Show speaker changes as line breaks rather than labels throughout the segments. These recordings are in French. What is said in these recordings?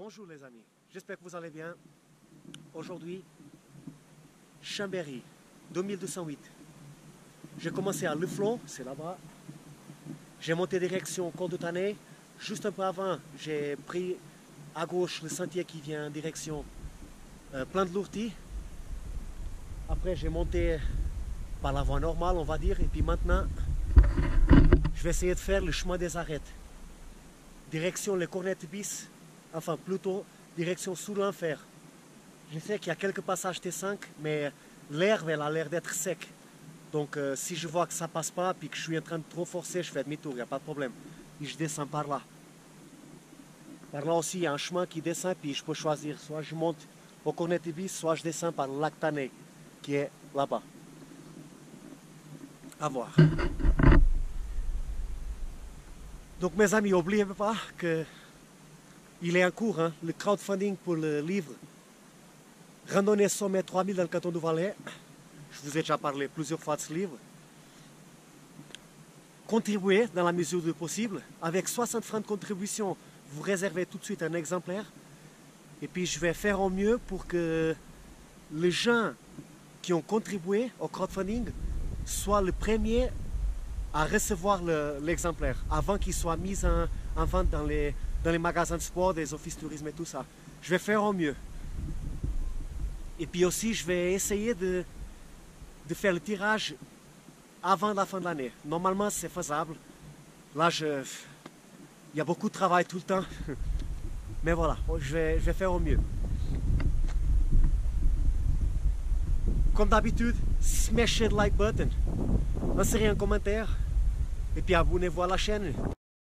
Bonjour les amis, j'espère que vous allez bien. Aujourd'hui, Chambéry, 2208. J'ai commencé à Le Flon, c'est là-bas. J'ai monté direction Col de Tanay. Juste un peu avant, j'ai pris à gauche le sentier qui vient en direction Plan de Lourti. Après, j'ai monté par la voie normale, on va dire. Et puis maintenant, je vais essayer de faire le chemin des arêtes. Direction les Cornettes bis, enfin plutôt direction sous l'enfer. Je sais qu'il y a quelques passages T5, mais l'herbe elle a l'air d'être sec. Donc si je vois que ça passe pas, puis que je suis en train de trop forcer, je fais demi-tour, il n'y a pas de problème. Et je descends par là. Par là aussi, il y a un chemin qui descend, puis je peux choisir. Soit je monte au Cornettes bis, soit je descends par le lac Tanay, qui est là-bas. À voir. Donc mes amis, n'oubliez pas que il est en cours, hein, le crowdfunding pour le livre Randonnée sommet 3000 dans le canton du Valais. Je vous ai déjà parlé plusieurs fois de ce livre. Contribuez dans la mesure du possible. Avec 60 francs de contribution, vous réservez tout de suite un exemplaire. Et puis je vais faire au mieux pour que les gens qui ont contribué au crowdfunding soient le premier à recevoir l'exemplaire avant qu'il soit mis en vente dans les magasins de sport, des offices tourisme et tout ça. Je vais faire au mieux. Et puis aussi, je vais essayer de faire le tirage avant la fin de l'année. Normalement, c'est faisable. Là, il y a beaucoup de travail tout le temps. Mais voilà, je vais faire au mieux. Comme d'habitude, smashez le like button. Insérez un commentaire. Et puis abonnez-vous à la chaîne.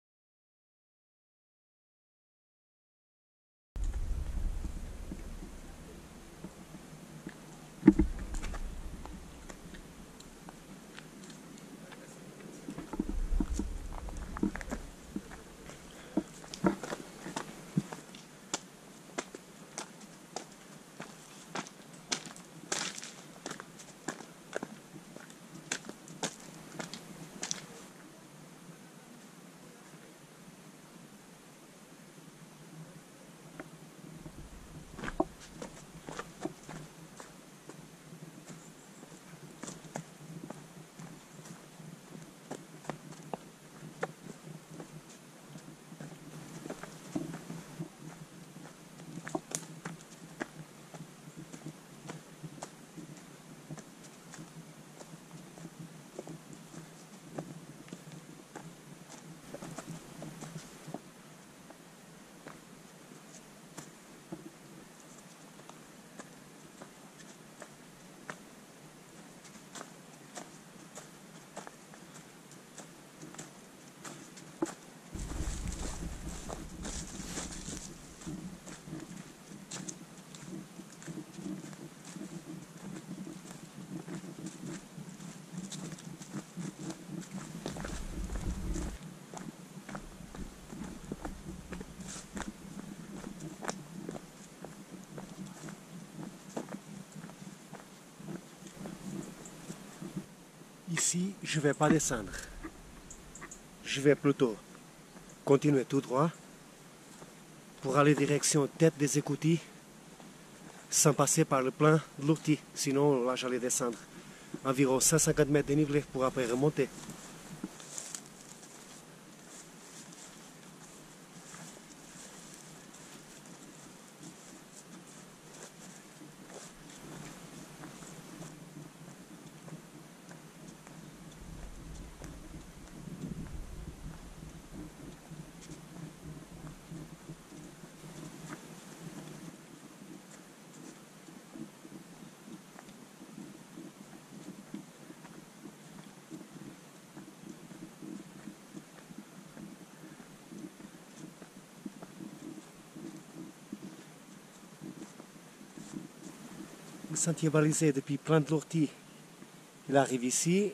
Ici, je ne vais pas descendre. Je vais plutôt continuer tout droit pour aller direction tête des Écoutilles sans passer par le plan de Lourti. Sinon, là, j'allais descendre environ 150 mètres de dénivelé pour après remonter. Le sentier balisé depuis Plan de Lourti, il arrive ici.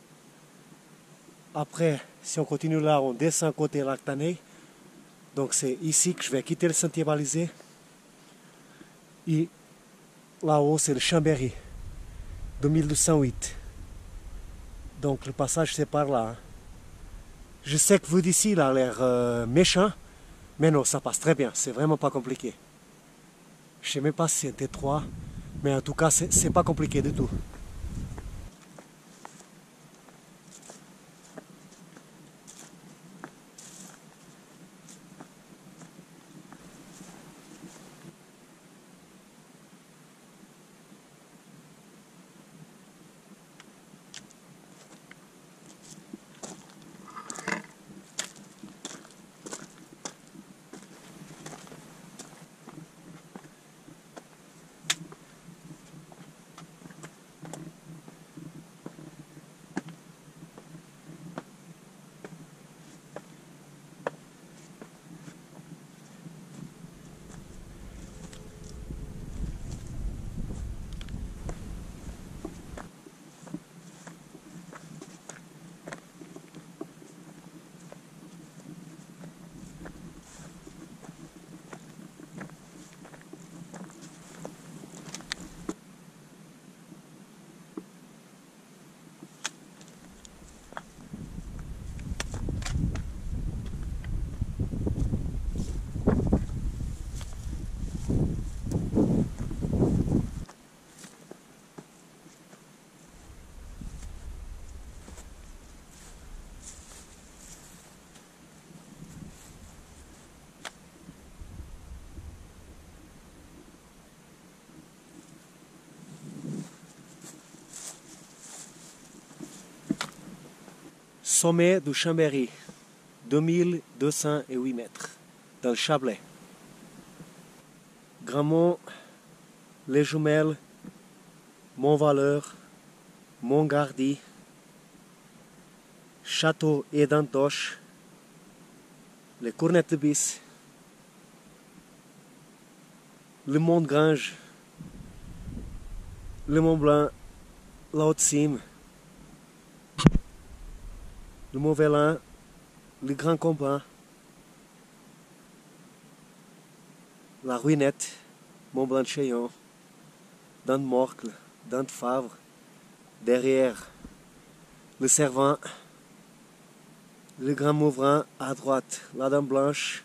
Après, si on continue là, on descend côté lac Tanay. Donc c'est ici que je vais quitter le sentier balisé. Et là-haut, c'est le Chambéry, 2208. Donc le passage c'est par là. Je sais que vous d'ici, il a l'air méchant, Mais non, ça passe très bien, c'est vraiment pas compliqué. Je sais même pas si c'est étroit, mais en tout cas, c'est pas compliqué du tout. Sommet du Chambéry, 2208 mètres, dans le Chablais. Grandmont, Les Jumelles, Montvaleur, Montgardy, Château et d'Antoche, les Cournettes de Bis, le Mont Grange, le Mont Blanc, la Haute-Cime, le Mont Velin, le Grand Combat, la Ruinette, Mont Blanc-Chaillon, Dent-Morcle, Dent-Favre, derrière le Servant, le Grand Mouvrin à droite, la Dame Blanche,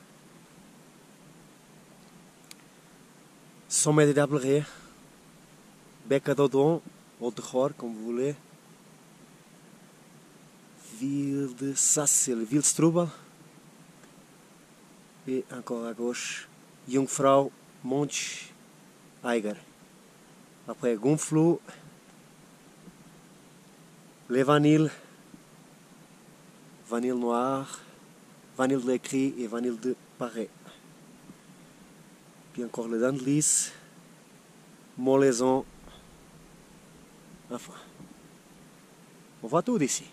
Sommet des Dablerets, Bec à Dodon, Haute-Rore, comme vous voulez, Ville de ça c'est le Wildstrubel, et encore à gauche, Jungfrau, Monch, Eiger. Après Gonflou, les Vanilles, Vanille Noire, Vanille de l'Écrit et Vanille de Paris. Puis encore le Dent de Lys, Molaison. Enfin, on voit tout d'ici.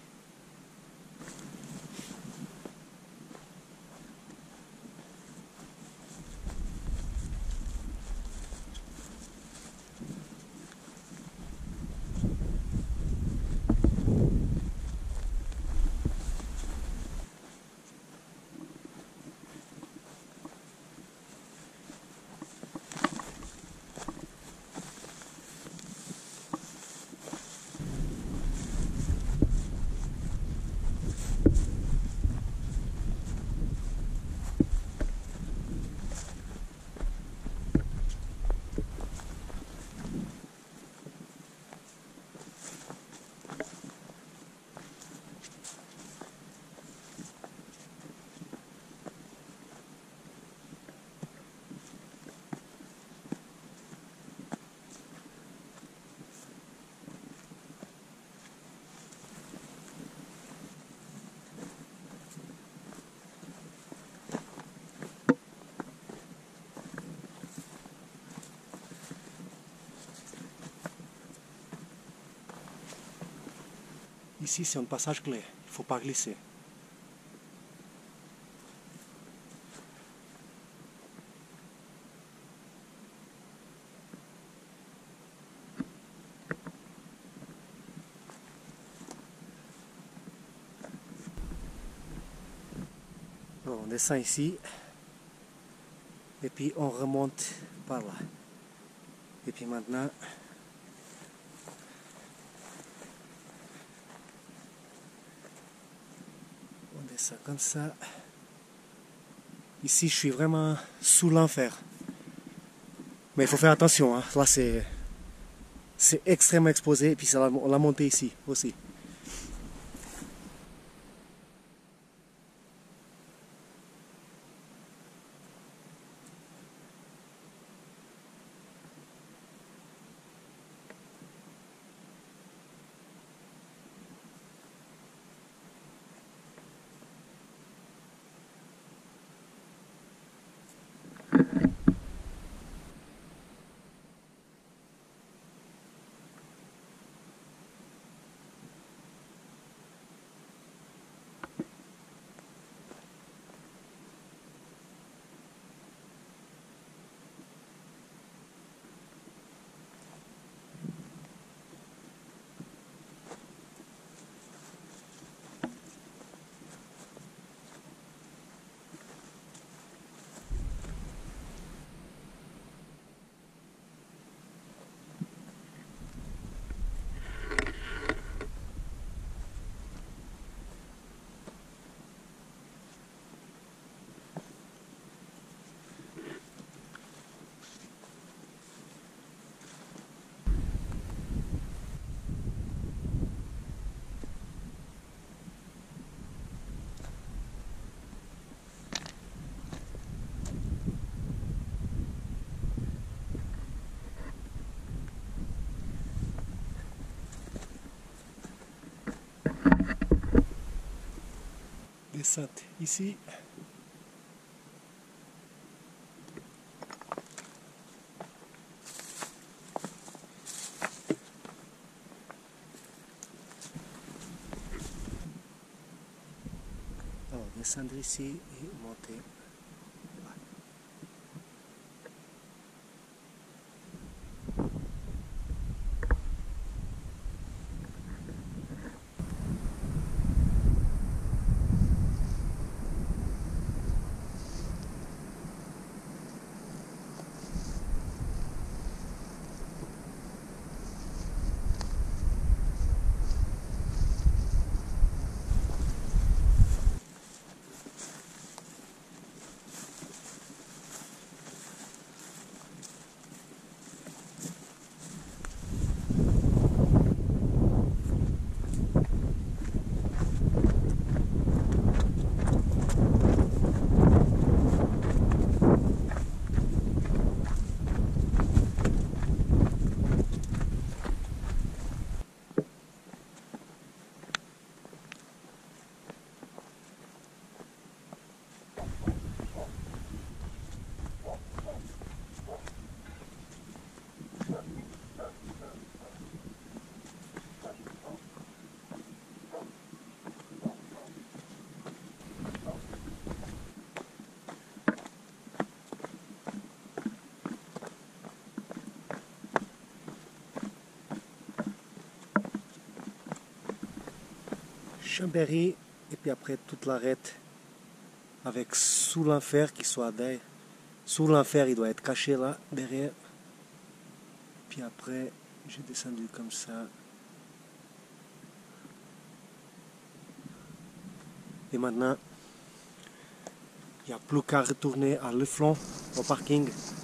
Ici, c'est un passage clé. Il ne faut pas glisser. Bon, on descend ici. Et puis, on remonte par là. Et puis maintenant, on descend comme ça. Ici, je suis vraiment sous l'enfer. Mais il faut faire attention, hein. Là, c'est extrêmement exposé. Et puis, c'est la montée ici aussi. Descente ici. Alors, descendre ici et monter. Chambéry, et puis après toute l'arête avec sous l'enfer qui soit derrière. Sous l'enfer, il doit être caché là, derrière. Puis après, j'ai descendu comme ça. Et maintenant, il n'y a plus qu'à retourner à Le Flon, au parking.